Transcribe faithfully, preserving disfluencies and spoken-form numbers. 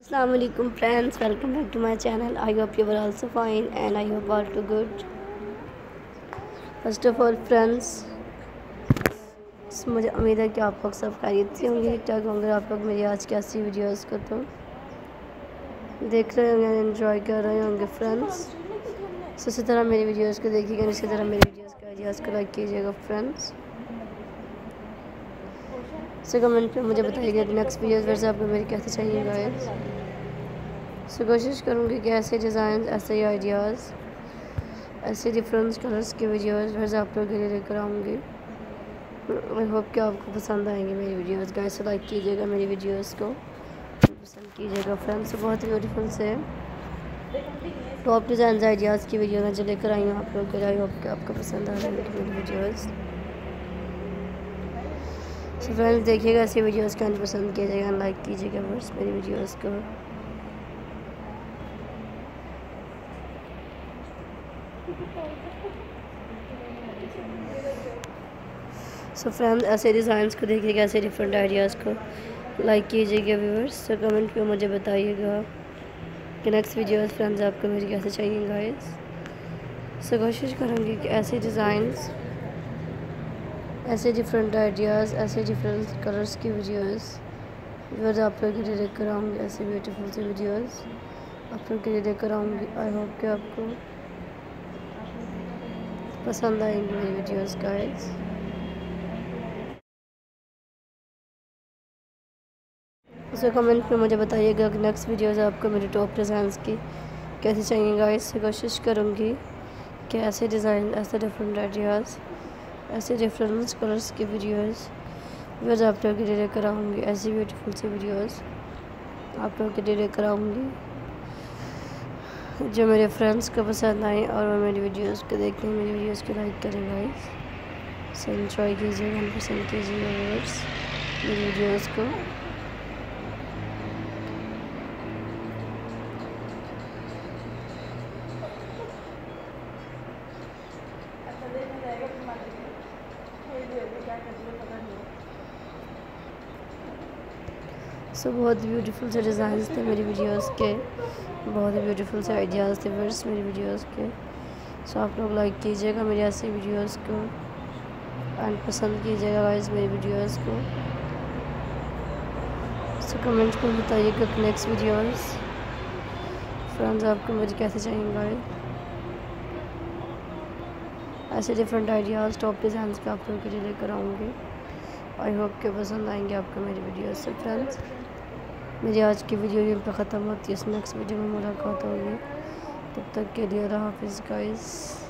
Assalamu alaikum friends, welcome back to my channel. I hope you are also fine and I hope all too good. First of all friends, मुझे उम्मीद है कि आप लोग सब खैरियत से होंगे, ठीक ठाक होंगे। आप लोग मेरी आज की ऐसी वीडियोस को तो देख रहे होंगे, एंजॉय कर रहे होंगे फ्रेंड्स। so, इसी तरह मेरी वीडियोस को देखिएगा, इसी तरह मेरी वीडियोस के आइडियाज़ को लाइक कीजिएगा फ्रेंड्स। सो कमेंट पे मुझे बताइएगा कि नेक्स्ट वीडियोस वैसे आपको मेरी कैसे चाहिए गाइस। सो कोशिश करूँगी कि ऐसे डिज़ाइन, ऐसे ही आइडियाज़, ऐसे डिफरेंट कलर्स के वीडियोस वैसे आप लोगों के लिए लेकर आऊँगी। आई होप कि आपको पसंद आएंगी मेरी वीडियोस गाइस। सो लाइक कीजिएगा मेरी वीडियोस को, पसंद कीजिएगा फ्रेंड्स। बहुत ही ब्यूटीफुल से टॉप डिज़ाइन आइडियाज़ की वीडियो मैं जो लेकर आई हूँ आप लोगों के लिए। आई होप कि आपको पसंद आ रही है मेरी वीडियोस। सो फ्रेंड्स देखिएगा ऐसी वीडियोस को, पसंद कीजिएगा, लाइक कीजिएगा बस मेरी वीडियोस को। सो so फ्रेंड्स ऐसे डिज़ाइंस को देखिएगा, ऐसे डिफरेंट आइडियाज़ को लाइक कीजिएगा व्यूअर्स। सो कमेंट पे मुझे बताइएगा कि नेक्स्ट वीडियोस फ्रेंड्स आपको मेरी कैसे चाहिए गाइस। सो कोशिश करूँगी कि ऐसे डिज़ाइंस, ऐसे डिफरेंट आइडियाज़, ऐसे डिफरेंट कलर्स की वीडियोस व्यूअर्स आप लोग के लिए लेकर आऊँगी। ऐसे ब्यूटीफुल से वीडियोस आप लोग के लिए लेकर आऊँगी। आई होप कि आपको पसंद आएंगी मेरी वीडियोस गाइस। उसे कमेंट में मुझे बताइएगा कि नेक्स्ट वीडियोस आपको मेरी टॉप डिज़ाइंस की कैसे चाहिए गाइस। कोशिश करूँगी कि ऐसे डिज़ाइन, ऐसे डिफरेंट आइडियाज़, ऐसे डिफरेंट कलर्स की वीडियोस वीडियोस आप लोगों के लिए लेकर आऊँगी। ऐसी ब्यूटीफुल सी वीडियोस आप लोगों के लिए लेकर आऊँगी जो मेरे फ्रेंड्स को पसंद आए और वो मेरी वीडियोस को देखते हैं, मेरी वीडियोस को लाइक करें गाइस। सो एंजॉय कीजिएगा, पसंद कीजिएगा व्यूअर्स मेरी वीडियोस को। सो so, बहुत ब्यूटीफुल से डिज़ाइंस थे मेरी वीडियोस के, बहुत ही ब्यूटीफुल से आइडियाज़ थे वर्ड्स मेरी वीडियोस के। सो so, आप लोग लाइक कीजिएगा मेरी ऐसी वीडियोस को एंड पसंद कीजिएगा गाइस मेरी वीडियोस को। सो so, कमेंट में बताइएगा कि नेक्स्ट वीडियोस फ्रेंड्स आपको मेरी कैसे चाहिए गाइस। ऐसे डिफरेंट आइडियाज़, टॉप डिज़ाइंस का आप लोगों के लिए लेकर आऊँगी। आई होप के पसंद आएंगे आपको मेरी वीडियो से फ्रेंड्स। मेरी आज की वीडियो यहीं पर ख़त्म होती है, नेक्स्ट वीडियो में मुलाकात होगी। तब तक के लिए अल्लाह हाफिज़ गाइस।